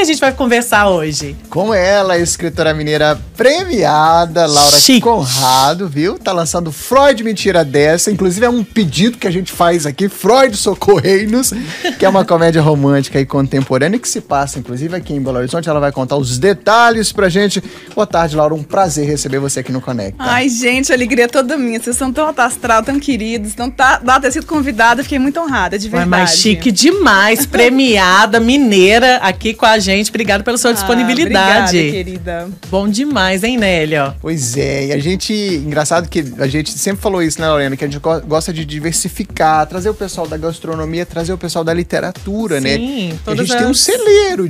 a gente vai conversar hoje? Com ela, a escritora mineira premiada, Laura Conrado, viu? Tá lançando Freud Mentira Dessa. Inclusive é um pedido que a gente faz aqui, Freud Socorreinos, que é uma comédia romântica e contemporânea que se passa, inclusive, aqui em Belo Horizonte. Ela vai contar os detalhes pra gente. Boa tarde, Laura. Um prazer receber você aqui no Conecta. Ai, gente, a alegria é toda minha. Vocês são tão alto astral, tão queridos. Então, ter sido convidada, fiquei muito honrada, de verdade. Mas chique demais, premiada, mineira, aqui com a gente. Obrigada pela sua disponibilidade. Obrigada, querida. Bom demais, hein, Nélia? Pois é, e a gente, engraçado que a gente sempre falou isso, né, Lorena, que a gente gosta de diversificar, trazer o pessoal da gastronomia, trazer o pessoal da literatura, né? Sim, a gente tem um celeiro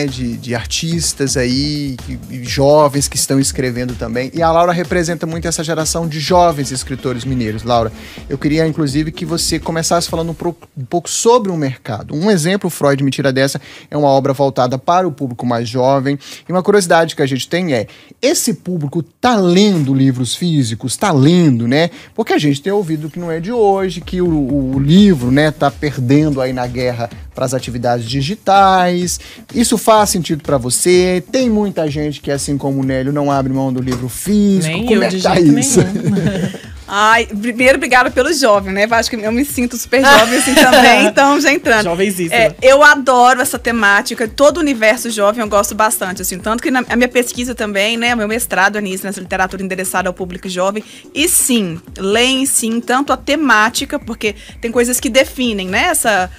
de artistas aí, jovens que estão escrevendo também, e a Laura representa muito essa geração de jovens escritores mineiros. Laura, eu queria, inclusive, que você começasse falando um pouco sobre o mercado. Um exemplo, Freud Mentira Dessa, é uma obra voltada para o público mais jovem, e uma curiosidade que a gente tem é, esse público tá lendo livros físicos, tá lendo, né? Porque a gente tem ouvido que não é de hoje, que o livro, né, tá perdendo aí na guerra para as atividades digitais. Isso faz sentido para você? Tem muita gente que, assim como o Nélio, não abre mão do livro físico. Nem como eu, é de que tá jeito isso? nenhum. Ai, primeiro, obrigada pelo jovem, né? Acho que eu me sinto super jovem assim também, então já entrando. Jovenzíssima. Eu adoro essa temática, todo o universo jovem eu gosto bastante, assim, tanto que a minha pesquisa também, né, o meu mestrado é nisso, nessa literatura endereçada ao público jovem, e sim, leem sim, tanto a temática, porque tem coisas que definem, né,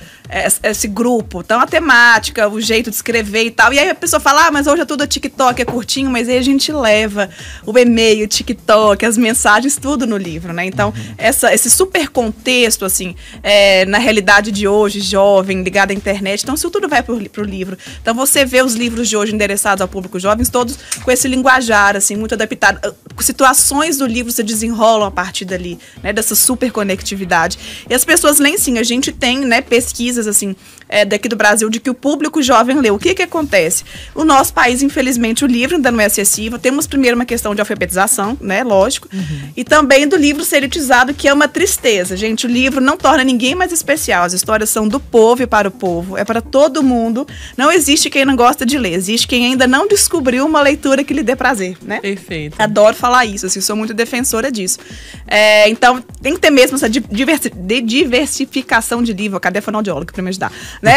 esse grupo, então a temática, o jeito de escrever e tal, e aí a pessoa fala, mas hoje é tudo TikTok, é curtinho, mas aí a gente leva o e-mail, o TikTok, as mensagens, tudo no livro, né, então esse super contexto, assim, na realidade de hoje, jovem, ligado à internet, então isso tudo vai pro livro, então você vê os livros de hoje endereçados ao público jovem, todos com esse linguajar, assim, muito adaptado, situações do livro se desenrolam a partir dali, né, dessa super conectividade, e as pessoas leem sim, a gente tem, né, pesquisas assim, daqui do Brasil, de que o público jovem lê. O que acontece? O nosso país, infelizmente, o livro ainda não é acessível. Temos primeiro uma questão de alfabetização, né, lógico, e também do livro ser elitizado, que é uma tristeza. Gente, o livro não torna ninguém mais especial. As histórias são do povo e para o povo. É para todo mundo. Não existe quem não gosta de ler. Existe quem ainda não descobriu uma leitura que lhe dê prazer, né? Perfeito. Adoro falar isso, assim, sou muito defensora disso. Então, tem que ter mesmo essa diversificação de livro. Cadê a fonoaudióloga para me ajudar? Né?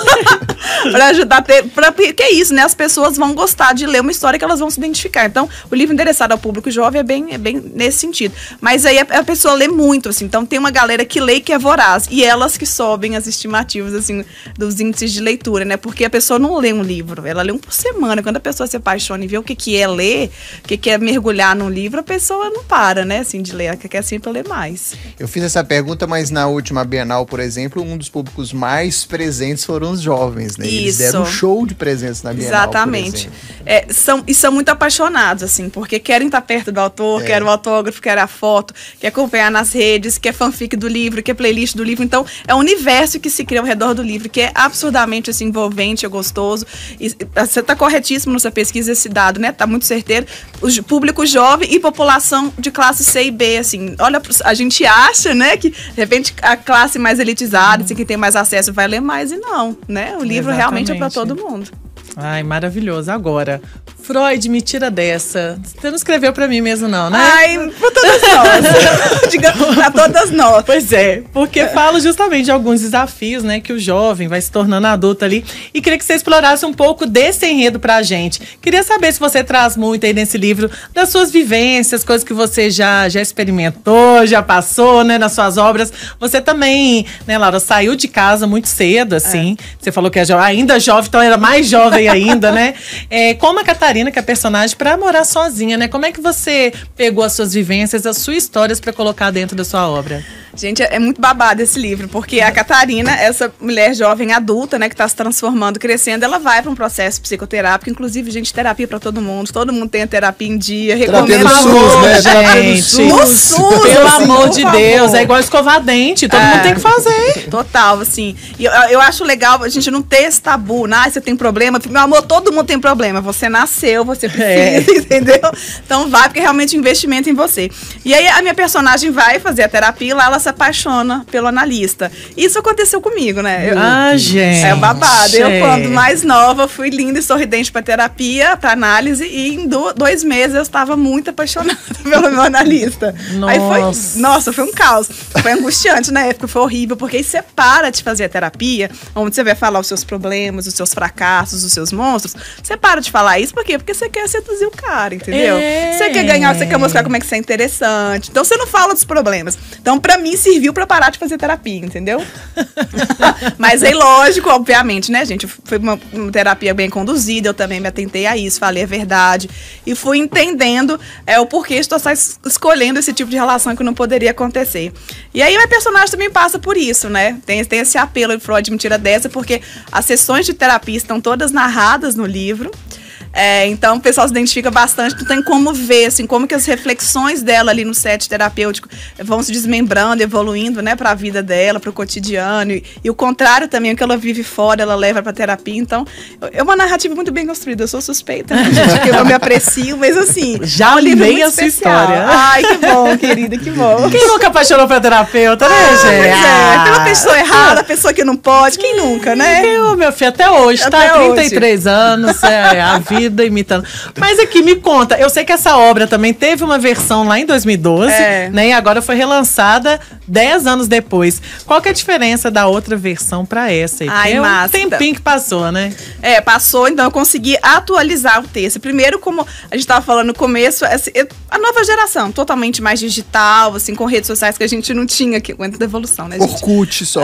Para ajudar a ter... Porque é isso, né? As pessoas vão gostar de ler uma história que elas vão se identificar. Então, o livro endereçado ao público jovem é bem nesse sentido. Mas aí a pessoa lê muito, assim. Então, tem uma galera que lê e que é voraz. E elas que sobem as estimativas, assim, dos índices de leitura, né? Porque a pessoa não lê um livro. Ela lê um por semana. Quando a pessoa se apaixona e vê o que é ler, o que é mergulhar num livro, a pessoa não para, né? Assim, de ler. Ela quer sempre ler mais. Eu fiz essa pergunta, mas na última Bienal, por exemplo, um dos públicos mais presentes foram os jovens, né? Eles deram um show de presença na Bienal. Exatamente. São muito apaixonados, assim, porque querem estar perto do autor, querem o autógrafo, querem a foto, quer acompanhar nas redes, quer fanfic do livro, quer playlist do livro. Então, é um universo que se cria ao redor do livro, que é absurdamente, assim, envolvente, é gostoso. E você está corretíssimo nessa pesquisa, esse dado, né? Tá muito certeiro. O público jovem e população de classe C e B, assim. Olha, a gente acha, né, que, de repente, a classe mais elitizada, assim, que tem mais acesso, vai ler mais, e não, né? O livro realmente é para todo mundo. Ai, maravilhoso. Agora, Freud, me tira dessa. Você não escreveu pra mim mesmo não, né? Ai, pra todas nós. Digamos, pra todas nós. Pois é, porque falo justamente de alguns desafios, né, que o jovem vai se tornando adulto ali. E queria que você explorasse um pouco desse enredo pra gente. Queria saber se você traz muito aí nesse livro das suas vivências, coisas que você já experimentou, já passou, né, nas suas obras. Você também, né, Laura, saiu de casa muito cedo, assim. Você falou que é ainda jovem, então era mais jovem ainda, né? Como a Catarina, que é a personagem, pra morar sozinha, né? Como é que você pegou as suas vivências, as suas histórias pra colocar dentro da sua obra? Gente, é muito babado esse livro, porque a Catarina, essa mulher jovem adulta, né, que tá se transformando, crescendo, ela vai para um processo psicoterápico, inclusive, gente, terapia para todo mundo tem a terapia em dia, recomendo. SUS, né? Gente, no SUS, pelo assim, amor de Deus, é igual escovar dente, todo mundo tem que fazer. Total, assim, e eu acho legal a gente não ter esse tabu, você tem problema, meu amor, todo mundo tem problema, você nasceu, você precisa, entendeu? Então vai, porque é realmente investimento em você. E aí a minha personagem vai fazer a terapia, lá ela se apaixona pelo analista. Isso aconteceu comigo, né? Gente. É babado. Eu, quando mais nova, fui linda e sorridente pra terapia, pra análise, e em 2 meses eu estava muito apaixonada pelo meu analista. Nossa. Aí foi um caos. Foi angustiante na época, foi horrível, porque aí você para de fazer a terapia, onde você vai falar os seus problemas, os seus fracassos, os seus monstros. Você para de falar isso, por quê? Porque você quer seduzir o cara, entendeu? Você quer ganhar, você quer mostrar como é que você é interessante. Então você não fala dos problemas. Então, pra mim, serviu pra parar de fazer terapia, entendeu? Mas aí, lógico, obviamente, né, gente? Foi uma terapia bem conduzida, eu também me atentei a isso, falei a verdade. E fui entendendo o porquê estou escolhendo esse tipo de relação que não poderia acontecer. E aí, minha personagem também passa por isso, né? Tem esse apelo de Freud me tira dessa, porque as sessões de terapia estão todas narradas no livro. Então o pessoal se identifica bastante, não tem como ver, assim, como que as reflexões dela ali no set terapêutico vão se desmembrando, evoluindo, né, pra vida dela, pro cotidiano, e o contrário também, o que ela vive fora, ela leva pra terapia. Então, é uma narrativa muito bem construída. Eu sou suspeita, né, gente, que eu me aprecio, mas assim, já amei essa história. Ai, que bom, querida, que bom. Quem nunca apaixonou pela terapeuta, né, gente? Pela pessoa errada, a pessoa que não pode, quem nunca, né? Eu, meu filho, até hoje, até tá? 33 anos, a vida imitando. Mas aqui, me conta, eu sei que essa obra também teve uma versão lá em 2012, né? E agora foi relançada 10 anos depois. Qual que é a diferença da outra versão pra essa aí? Ai, massa. Um tempinho que passou, né? Passou, então eu consegui atualizar o texto. Primeiro, como a gente tava falando no começo, a nova geração, totalmente mais digital, assim, com redes sociais que a gente não tinha aqui, antes da evolução, né, gente? Orkut só.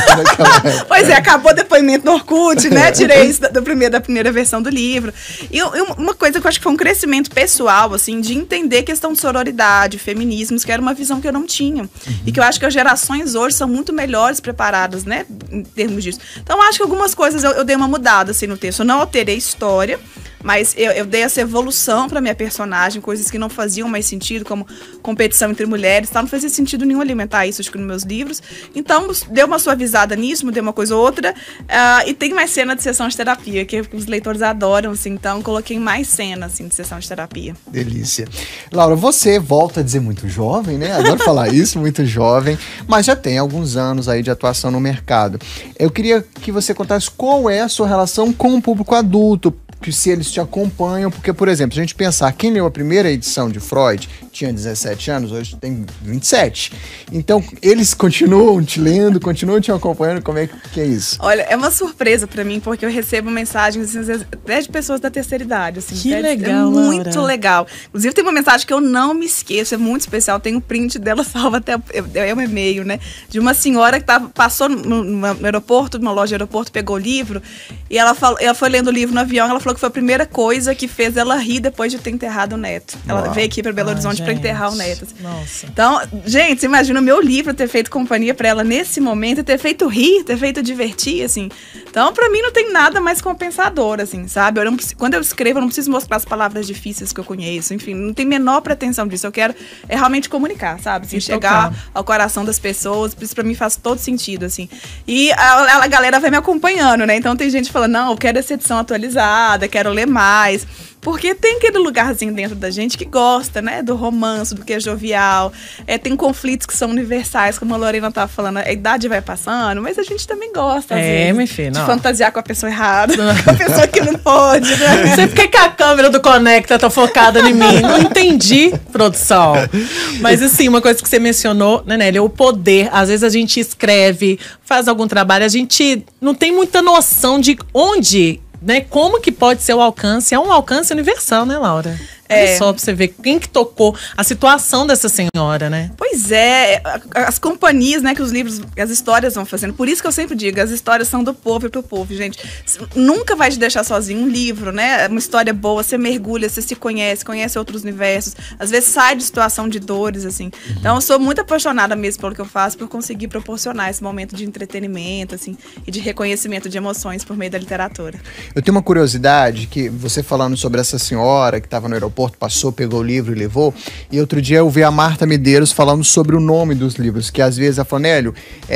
Pois acabou o depoimento do Orkut, né? Tirei isso da primeira versão do livro. E uma coisa que eu acho que foi um crescimento pessoal, assim, de entender questão de sororidade, feminismos, que era uma visão que eu não tinha. E que eu acho que as gerações hoje são muito melhores preparadas, né, em termos disso. Então, eu acho que algumas coisas eu dei uma mudada, assim, no texto. Eu não alterei a história, mas eu dei essa evolução pra minha personagem, coisas que não faziam mais sentido, como competição entre mulheres, tal. Não fazia sentido nenhum alimentar isso, acho que nos meus livros. Então, deu uma suavizada nisso, mudei uma coisa ou outra. E tem mais cena de sessão de terapia, que os leitores adoram, assim. Então, coloquei mais cena, assim, de sessão de terapia. Delícia. Laura, você volta a dizer muito jovem, né? Adoro falar isso, muito jovem. Mas já tem alguns anos aí de atuação no mercado. Eu queria que você contasse qual é a sua relação com o público adulto, que se eles te acompanham, porque, por exemplo, se a gente pensar, quem leu a primeira edição de Freud tinha 17 anos, hoje tem 27. Então, eles continuam te lendo, continuam te acompanhando, como é que é isso? Olha, é uma surpresa pra mim, porque eu recebo mensagens, assim, às vezes, até de pessoas da terceira idade, assim. Que legal, é muito Laura. Legal. Inclusive, tem uma mensagem que eu não me esqueço, é muito especial, tem um print dela salva até um e-mail, né? De uma senhora que passou no aeroporto, numa loja de aeroporto, pegou o livro, e ela foi lendo o livro no avião, ela falou que foi a primeira coisa que fez ela rir depois de ter enterrado o neto. Ela veio aqui pra Belo Horizonte pra enterrar o neto. Nossa. Então, gente, você imagina o meu livro ter feito companhia pra ela nesse momento, ter feito rir, ter feito divertir, assim. Então, pra mim, não tem nada mais compensador, assim, sabe? Quando eu escrevo, eu não preciso mostrar as palavras difíceis que eu conheço, enfim, não tem menor pretensão disso. Eu quero realmente comunicar, sabe? Assim, chegar ao coração das pessoas, isso pra mim faz todo sentido, assim. E a galera vai me acompanhando, né? Então, tem gente falando, não, eu quero essa edição atualizada, quero ler mais. Porque tem aquele lugarzinho dentro da gente que gosta, né? Do romance, do que é jovial. Tem conflitos que são universais, como a Lorena tava falando. A idade vai passando, mas a gente também gosta, às vezes, meu filho, de fantasiar com a pessoa errada, com a pessoa que não pode, né? Não sei por que a câmera do Conecta tá focada em mim. Não entendi, produção. Mas assim, uma coisa que você mencionou, né, Nélia, o poder. Às vezes a gente escreve, faz algum trabalho, a gente não tem muita noção de onde, né, como que pode ser o alcance. É um alcance universal, né, Laura? Olha só pra você ver quem que tocou a situação dessa senhora, né? Pois é, as companhias, né, que os livros, as histórias vão fazendo. Por isso que eu sempre digo, as histórias são do povo e pro povo, gente. Nunca vai te deixar sozinho. Um livro, né, uma história boa, você mergulha, você se conhece outros universos. Às vezes sai de situação de dores, assim. Então eu sou muito apaixonada mesmo pelo que eu faço, por conseguir proporcionar esse momento de entretenimento, assim, e de reconhecimento de emoções por meio da literatura. Eu tenho uma curiosidade, que você falando sobre essa senhora que estava no aeroporto, passou, pegou o livro e levou, e outro dia eu vi a Marta Medeiros falando sobre o nome dos livros, que às vezes ela falou, Nélio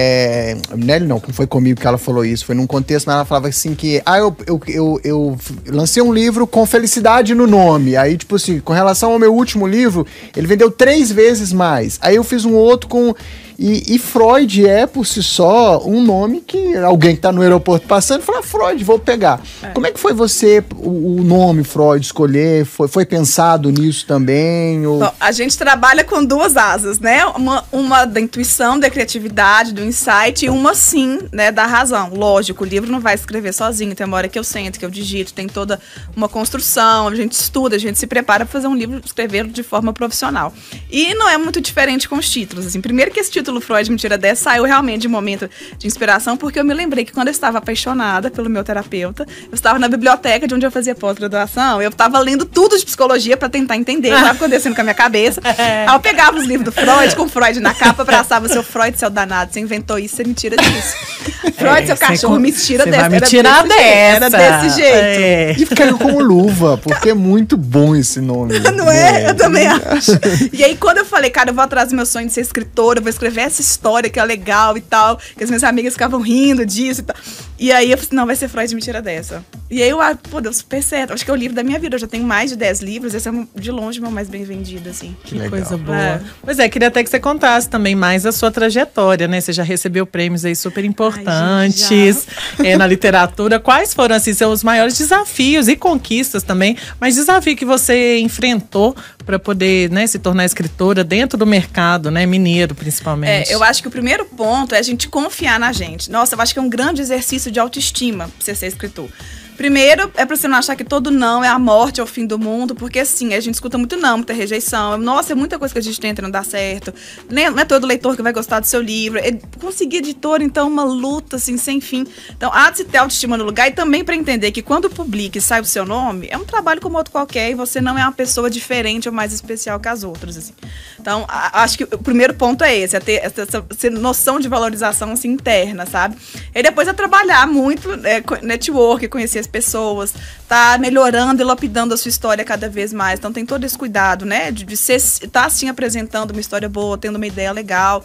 não foi comigo que ela falou isso, foi num contexto, mas ela falava assim que, eu lancei um livro com felicidade no nome, aí tipo assim, com relação ao meu último livro, ele vendeu 3 vezes mais, aí eu fiz um outro com E Freud é, por si só, um nome que alguém que está no aeroporto passando fala, Freud, vou pegar. Como é que foi o nome Freud escolher? Foi pensado nisso também? Ou... Bom, a gente trabalha com duas asas, né? Uma da intuição, da criatividade, do insight, e uma sim, né, da razão. Lógico, o livro não vai escrever sozinho, tem uma hora que eu sento, que eu digito, tem toda uma construção, a gente estuda, a gente se prepara para fazer um livro, escrever de forma profissional. E não é muito diferente com os títulos, assim. Primeiro que esse título Freud Mentira 10 saiu realmente de um momento de inspiração, porque eu me lembrei que quando eu estava apaixonada pelo meu terapeuta, eu estava na biblioteca de onde eu fazia pós-graduação, eu estava lendo tudo de psicologia para tentar entender o que estava acontecendo com a minha cabeça. Aí eu pegava os livros do Freud, com Freud na capa, abraçava seu Freud, seu danado, você inventou isso, você me tira disso. Freud, seu cachorro, me tira dessa. Me tirar dessa. Era desse jeito. E caiu como luva, porque é muito bom esse nome. Não é? Eu também acho. E aí, quando eu falei, cara, eu vou atrás do meu sonho de ser escritora, eu vou escrever essa história que é legal e tal, que as minhas amigas ficavam rindo disso e tal. E aí eu falei, não, vai ser Freud Mentira Dessa. E aí pô, deu super certo. Acho que é o livro da minha vida. Eu já tenho mais de 10 livros, esse é de longe o meu mais bem vendido, assim. Que coisa boa. Pois é, queria até que você contasse também mais a sua trajetória, né? Você já recebeu prêmios aí super importantes na literatura. Quais foram, assim, seus maiores desafios e conquistas também, mas desafio que você enfrentou para poder, né, se tornar escritora dentro do mercado, né, mineiro, principalmente? Eu acho que o primeiro ponto é a gente confiar na gente. Nossa, eu acho que é um grande exercício de autoestima pra você ser escritor. Primeiro, é pra você não achar que todo não é a morte, é o fim do mundo, porque assim, a gente escuta muito não, muita rejeição. Nossa, é muita coisa que a gente tenta e não dá certo. Não é todo leitor que vai gostar do seu livro. Conseguir editor, então, uma luta, assim, sem fim. Então, há de se ter autoestima no lugar e também pra entender que quando publica e sai o seu nome, é um trabalho como outro qualquer e você não é uma pessoa diferente ou mais especial que as outras, assim. Então, acho que o primeiro ponto é esse, é ter essa noção de valorização, assim, interna, sabe? E depois é trabalhar muito, network, conhecer as pessoas, tá melhorando e lapidando a sua história cada vez mais. Então tem todo esse cuidado, né? De estar assim apresentando uma história boa, tendo uma ideia legal.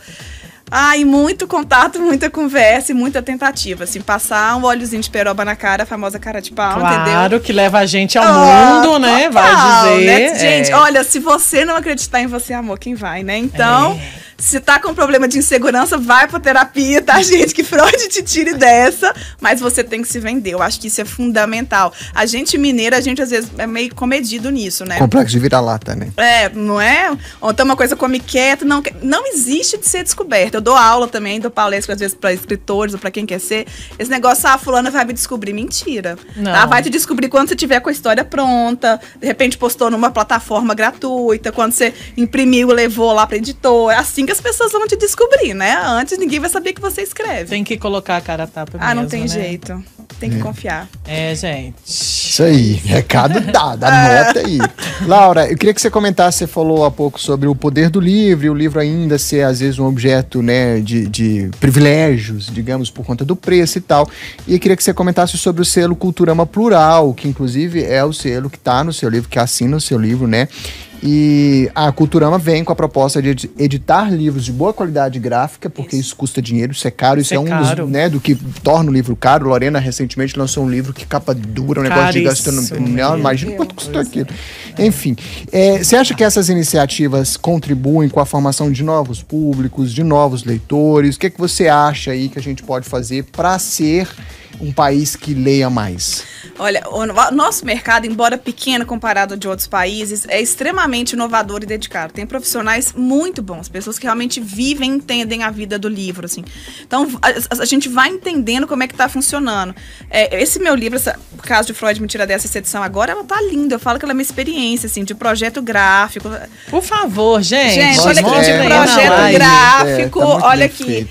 E muito contato, muita conversa e muita tentativa. Assim, passar um óleozinho de peroba na cara, a famosa cara de pau, entendeu? Claro, que leva a gente ao mundo, né? Vai dizer. Né? Gente, olha, se você não acreditar em você, amor, quem vai, né? Então... Se tá com problema de insegurança, vai pra terapia, tá, gente? Que Freud te tire dessa, mas você tem que se vender. Eu acho que isso é fundamental. A gente mineira, a gente às vezes é meio comedido nisso, né? Complexo de vira-lata, né? Não é? Ou então uma coisa come quieto, não existe de ser descoberta. Eu dou aula também, dou palestra às vezes pra escritores ou pra quem quer ser. Esse negócio, fulana vai me descobrir. Mentira. Tá? Vai te descobrir quando você tiver com a história pronta, de repente postou numa plataforma gratuita, quando você imprimiu e levou lá pra editor. É assim que as pessoas vão te descobrir, né? Antes ninguém vai saber que você escreve. Tem que colocar a cara a tapa mesmo, não tem né? jeito. Tem que confiar. Gente. Isso aí, recado dado, anota aí. Laura, eu queria que você comentasse, você falou há pouco sobre o poder do livro, e o livro ainda ser, às vezes, um objeto, né, de privilégios, digamos, por conta do preço e tal. E eu queria que você comentasse sobre o selo Culturama Plural, que inclusive é o selo que está no seu livro, que assina o seu livro, né? E a Culturama vem com a proposta de editar livros de boa qualidade gráfica, porque isso custa dinheiro, isso é caro, isso é um dos, né, do que torna o livro caro. Lorena recentemente lançou um livro que capa dura, um negócio de gastronomia. Imagina quanto custou aquilo. Enfim, você acha que essas iniciativas contribuem com a formação de novos públicos, de novos leitores? O que é que você acha aí que a gente pode fazer para ser um país que leia mais? Olha, o nosso mercado, embora pequeno comparado de outros países, é extremamente inovador e dedicado. Tem profissionais muito bons, pessoas que realmente vivem e entendem a vida do livro, assim. Então, a gente vai entendendo como é que tá funcionando. Esse meu livro, o caso de Freud Mentira Dessa, essa edição agora, ela tá linda. Eu falo que ela é uma experiência, assim, de projeto gráfico. Por favor, gente. Gente, olha aqui, de projeto gráfico, tá olha aqui.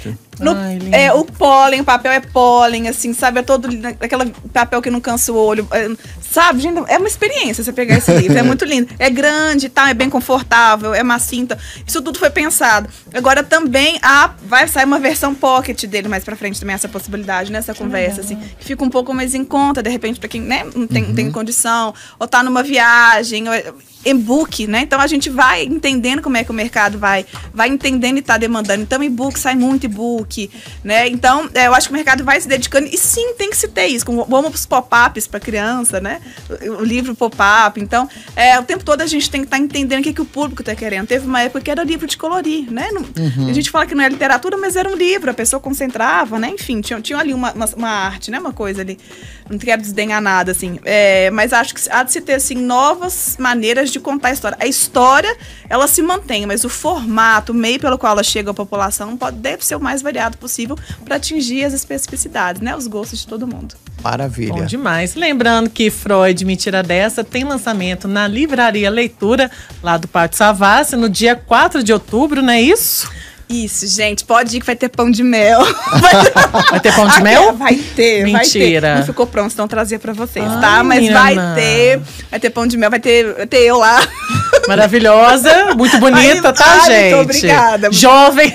O pólen, o papel é pólen, assim, sabe? É todo aquele papel que não cansa o olho. Sabe, gente? É uma experiência você pegar esse livro. É muito lindo. É grande, tá? É bem confortável, é macio. Então, isso tudo foi pensado. Agora também vai sair uma versão pocket dele mais pra frente também, essa possibilidade, nessa conversa, assim. Que fica um pouco mais em conta, de repente, pra quem, né, não tem condição, ou tá numa viagem, e-book, né? Então a gente vai entendendo como é que o mercado vai entendendo e tá demandando. Então e-book, sai muito e-book. e-book, né? Então, eu acho que o mercado vai se dedicando, e sim, tem que se ter isso, vamos pros pop-ups para criança, né? O livro pop-up. Então, o tempo todo a gente tem que estar entendendo o que o público tá querendo. Teve uma época que era livro de colorir, né? A gente fala que não é literatura, mas era um livro, a pessoa concentrava, né? Enfim, tinha ali uma arte, né? Uma coisa ali. Não quero desdenhar nada, assim. Mas acho que há de se ter, assim, novas maneiras de contar a história. A história, ela se mantém, mas o formato, o meio pelo qual ela chega à população deve ser o mais variado possível para atingir as especificidades, né? Os gostos de todo mundo. Maravilha. Bom demais. Lembrando que Freud, Mentira Dessa, tem lançamento na Livraria Leitura, lá do Pátio Savassi, no dia 4 de outubro, não é isso? Isso, gente, pode ir que vai ter pão de mel. Vai ter pão de mel? Vai ter, Mentira. Vai ter. Não ficou pronto, então trazer pra vocês, Ai, tá? Mas menina. vai ter pão de mel, vai ter eu lá. Maravilhosa, muito bonita, tá, gente? Muito obrigada. Jovem.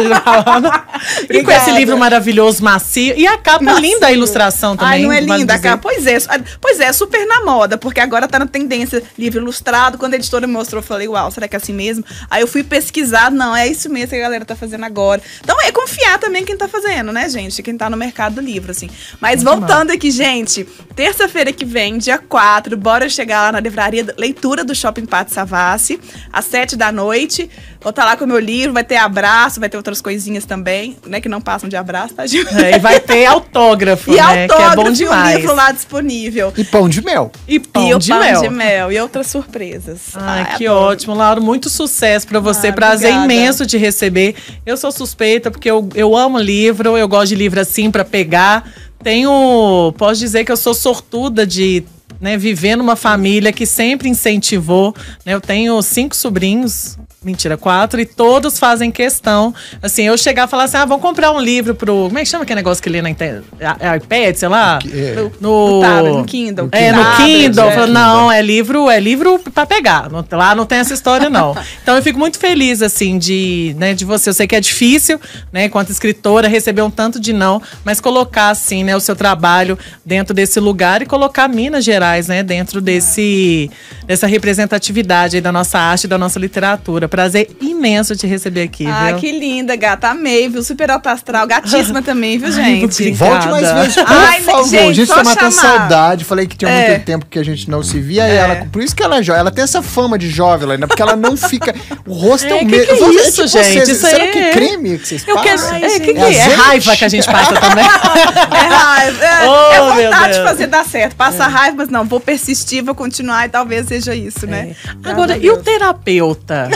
E com esse livro maravilhoso, macio. E a capa linda, a ilustração também. Ai, não é vale linda a dizer. capa? Pois é, super na moda, porque agora tá na tendência livro ilustrado. Quando a editora me mostrou, eu falei, uau, será que é assim mesmo? Aí eu fui pesquisar, não, é isso mesmo que a galera tá fazendo agora. Então é confiar também quem tá fazendo, né, gente? Quem tá no mercado do livro, assim. Mas Muito voltando aqui, gente, terça-feira que vem, dia 4, bora chegar lá na livraria Leitura do Shopping Pátio Savassi, às 7 da noite. Vou estar lá com o meu livro, vai ter abraço, vai ter outras coisinhas também, né, que não passam de abraço, tá, gente? E vai ter autógrafo, E né? autógrafo, Que é bom demais. e o livro lá disponível. E pão de mel. E pão, E o de, pão mel. de mel. E outras surpresas. Ai, que adoro. ótimo, Laura. Muito sucesso pra você. Prazer obrigada. imenso de receber. Eu sou suspeita porque eu amo livro, eu gosto de livro assim pra pegar. Posso dizer que eu sou sortuda de, né, viver numa família que sempre incentivou, né? Eu tenho 5 sobrinhos. Mentira, 4, e todos fazem questão. Assim, eu chegar e falar assim: vamos comprar um livro pro. Como é que chama aquele negócio que lê na internet? iPad, sei lá? No tablet, no Kindle. No Tablet, Kindle. Eu é. falo, não, é livro pra pegar. Lá não tem essa história, não. Então eu fico muito feliz, assim, de você. Eu sei que é difícil, né, enquanto escritora, receber um tanto de não, mas colocar, assim, né, o seu trabalho dentro desse lugar e colocar Minas Gerais, né, dentro dessa representatividade aí da nossa arte e da nossa literatura. Prazer imenso te receber aqui, viu? Que linda, gata. Amei, viu? Super alto astral. Gatíssima também, viu, gente? Volte mais vezes, por Ai, favor. gente, A gente só tá matando chamar. saudade. Falei que tinha muito tempo que a gente não se via. E ela, por isso que ela é jovem. Ela tem essa fama de jovem, né? Porque ela não fica... O rosto é o mesmo. Que é isso, gente? Isso será aí que é creme que vocês Eu quero. passam? É azeite? raiva que a gente passa também. É raiva. Oh, meu vontade de Deus. fazer dar certo. Passa raiva, mas não, vou persistir, vou continuar e talvez seja isso, né? Agora, e o terapeuta?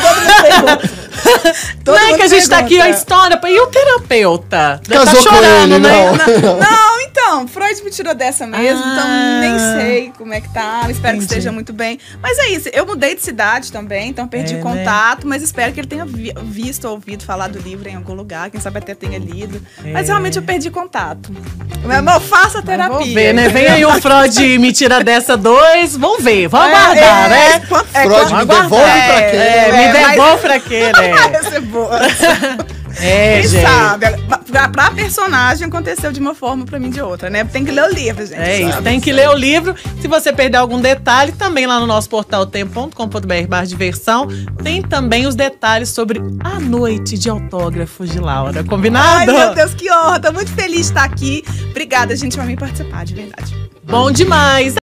Todo Não é mundo que a gente tá aqui, a pergunta. história. E o terapeuta? Casou tá com chorando, ele, né? Não, então, Freud me tirou dessa mesmo, então nem sei como é que tá, espero Entendi. que esteja muito bem. Mas é isso, eu mudei de cidade também, então perdi né? contato, mas espero que ele tenha visto ou ouvido falar do livro em algum lugar, quem sabe até tenha lido. Mas realmente eu perdi contato. Meu irmão, faça terapia. Vamos ver, né? Vem aí o Freud Me Tira Dessa 2. Vamos ver, vamos aguardar, né? Freud me devolve pra quê? Me devolve pra quê, né? Vai ser boa. É, Quem gente. sabe? Pra personagem aconteceu de uma forma, pra mim de outra, né? Tem que ler o livro, gente. É isso, sabe? tem que ler o livro. Se você perder algum detalhe, também lá no nosso portal tempo.com.br/diversão tem também os detalhes sobre a noite de autógrafos de Laura. Ai, Combinado? meu Deus, que honra. Tô muito feliz de estar aqui. Obrigada, gente, por mim participar, de verdade. Bom demais.